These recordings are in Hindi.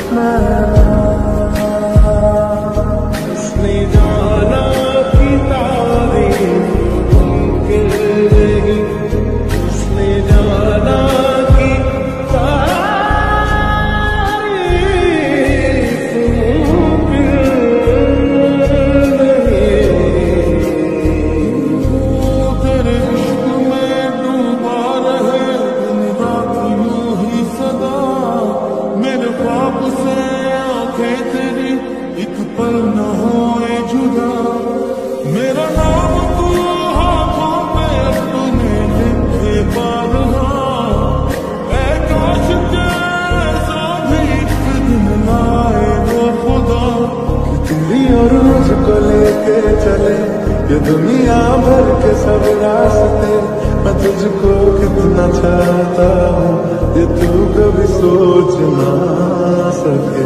उसने जाना की तारीफ मुमकिन नहीं, उसने जाना की तारीफ मुमकिन नहीं। तेरे इश्क में डूबा रहे दिन रात यूं ही सदा, मेरे ख्वाब से आंखें तेरी एक पल न होए जुदा। मेरा नाम तू हाथों पे अपने लिखे बारहा, ऐ काश कैसा भी एक दिन लाए वो खुदा कि तेरी और मुझको लेके चले ये दुनिया भर के सब रास्ते। मैं तुझको कितना चाहता हूँ ये तू कभी सोच ना सके।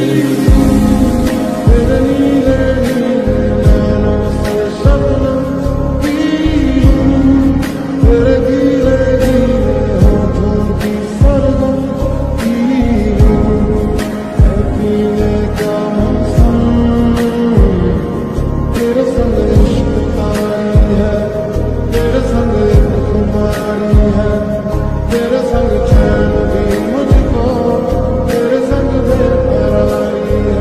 तेरे नीले नीले नैनों से शबनम पी हूँ, तेरे गीले गीले होठों की सरगम पी हूँ। है पीने का मौसम, तेरे संग इश्क तारी है, तेरे संग एक खुमारी है, तेरे संग चैन भी मुझको, तेरे संग बेकरारी है।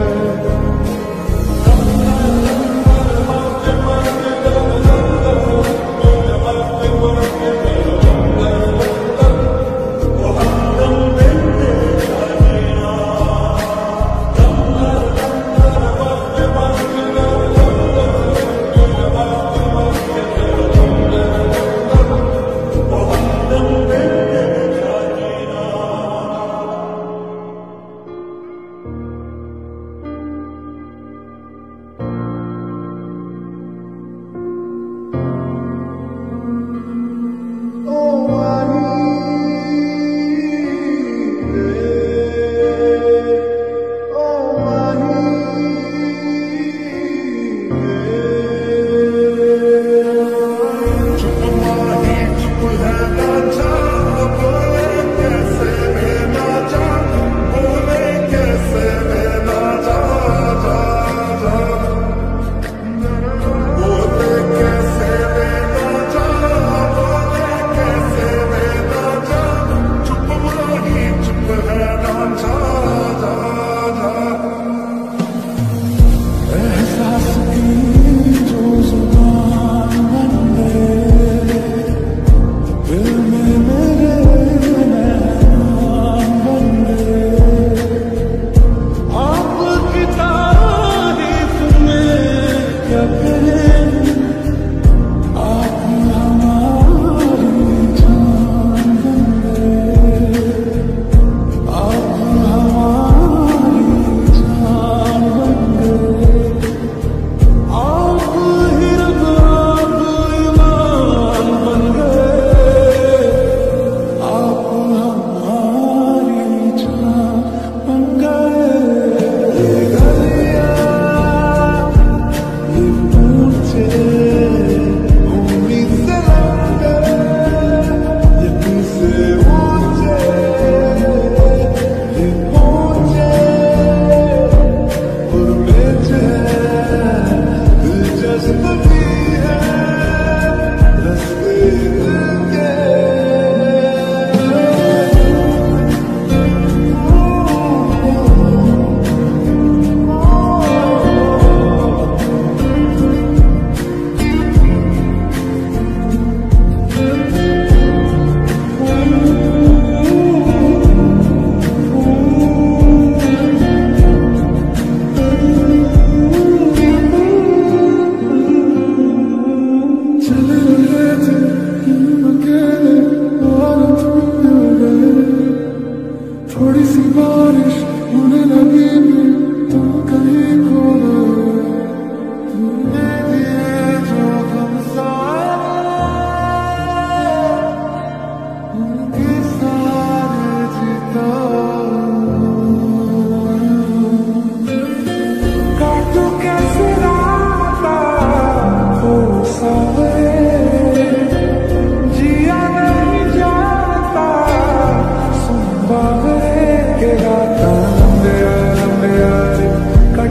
के गाता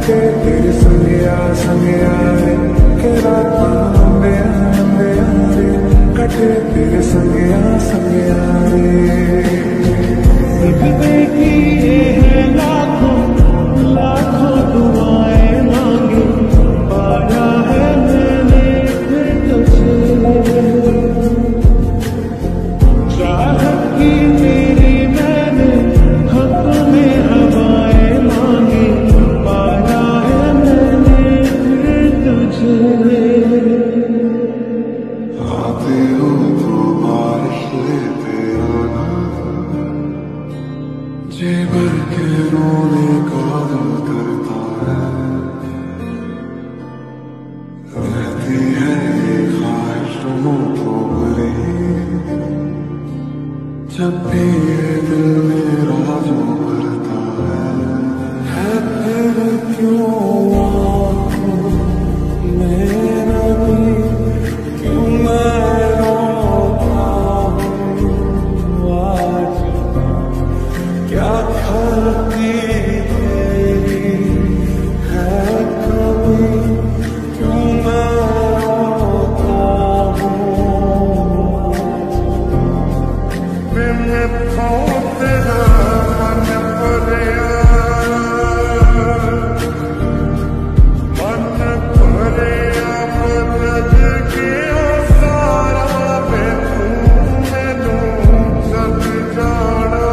कटे तेरे संगया संगया रे के रातां लंबिया लंबिया रे कटे तेरे संगया संगया रे लिखने की ये है लाखों लाखों दुआएं मांगे पाया है मैंने फिर तुझे चाहत की मेरी मैंने हक में हवाएं मांगी पाया है मैंने फिर तुझे आते हो तो बारिश लेते आना जी भर के रोने का दिल करता है रहती है ये ख्वाहिश तो भरी जब भी ये दिल मेरा जो भरता है फिर क्यों आंखों में नमी क्यों मैं रोता हूँ आज क्या खलती तेरी है कभी क्यों मैं रोता हूँ मैंने तेरा मन भरिया बदल गया सारा पे तू मैनू सब जाना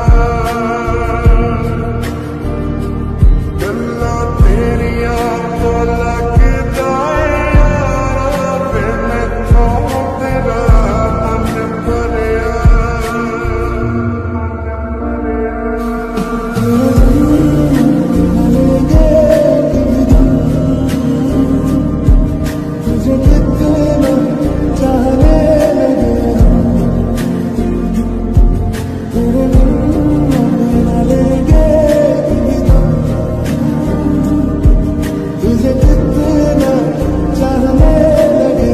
गल्लां तेरिया तो लगदा यारा पे मैथों तेरा मन भरिया तुझे कितना चाहने लगे लगे तुझे कितना चाहने लगे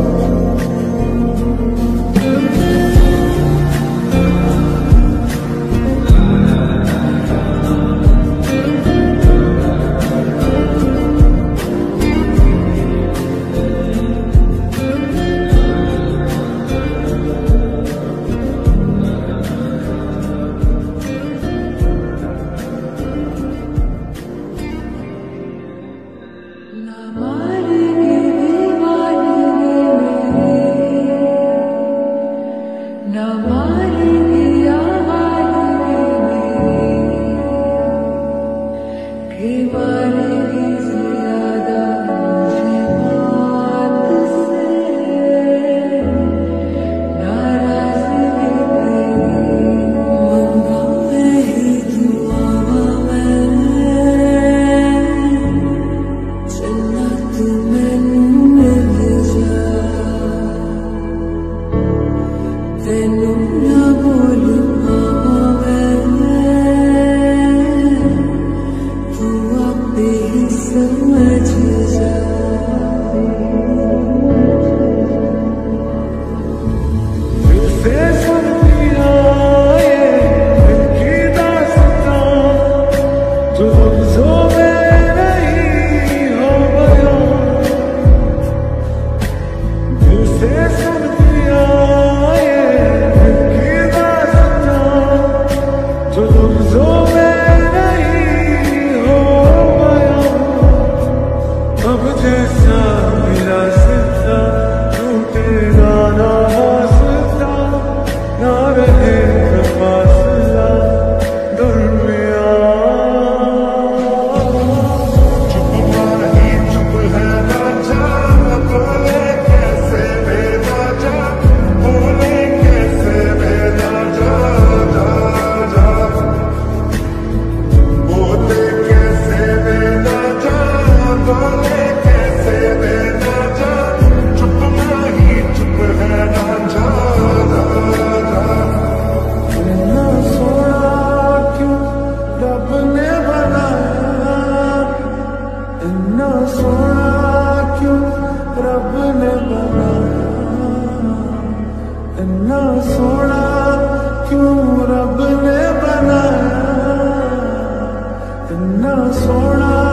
इतना सोना क्यों रब ने बनाया, इतना सोना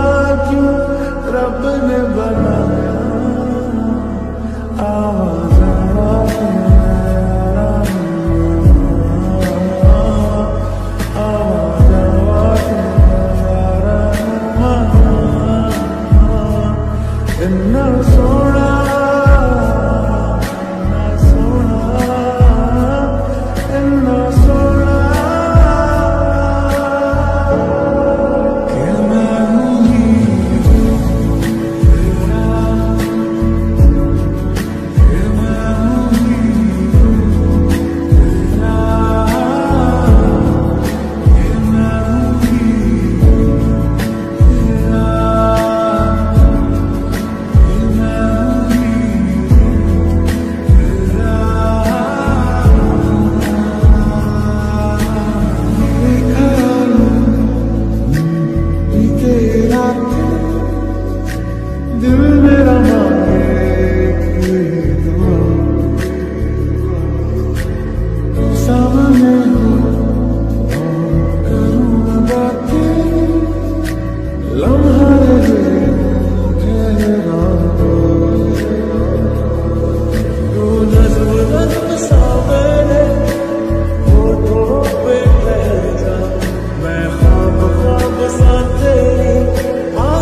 क्यों रब ने बनाया, आवाज आवाज इन्ना सोना इन्ना सोना कि मैं हूँ हीरो तेरा, कि मैं हूँ हीरो तेरा, कि मैं हूँ हीरो तेरा, कि मैं हूँ हीरो तेरा। ये ख्यालों बीते रातें दिल मेरा मांगे कि दुआ सामने हो और करूँ बातें, लम्हा रहे ठहरा तू नज़्म नज़्म सा मेरे होठों पे ठहर जा, मैं ख्वाब ख्वाब सा तेरी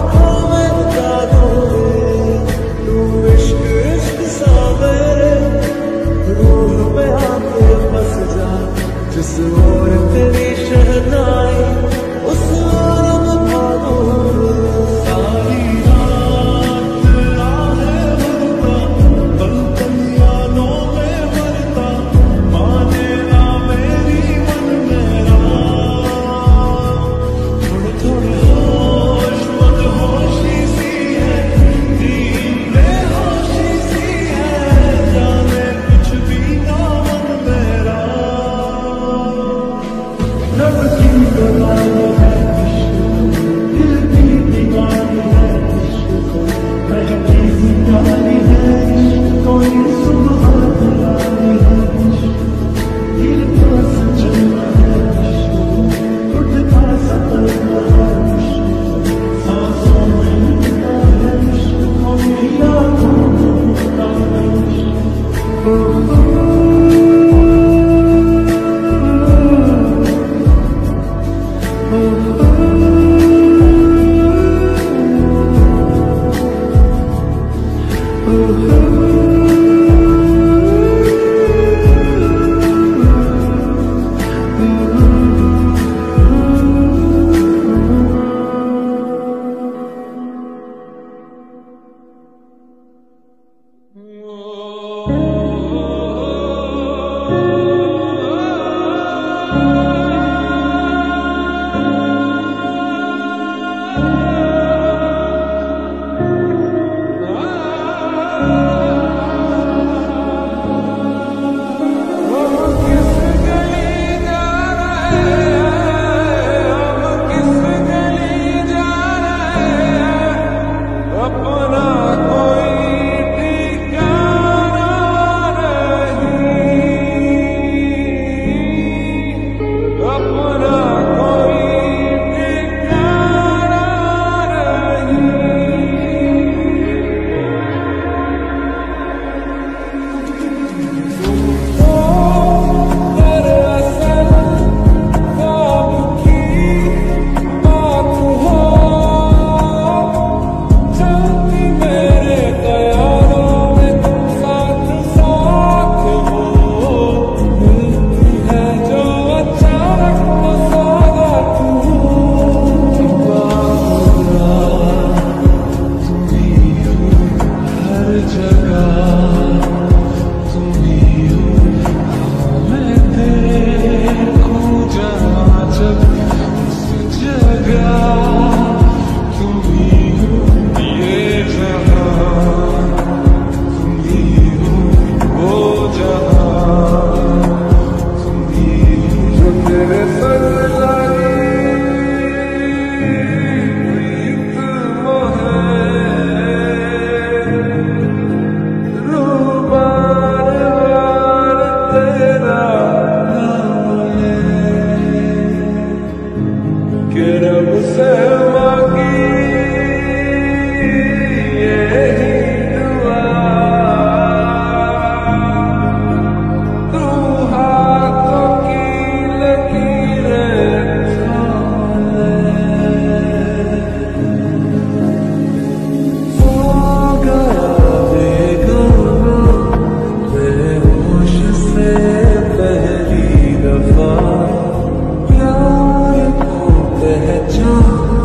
हाँ